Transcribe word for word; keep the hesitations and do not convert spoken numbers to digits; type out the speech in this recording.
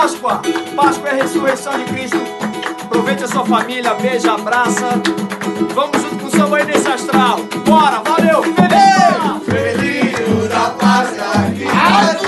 Páscoa. Páscoa é a ressurreição de Cristo. Aproveite a sua família, beija, abraça. Vamos junto com o samba aí nesse astral. Bora, valeu! Feliz! Feliz da Páscoa!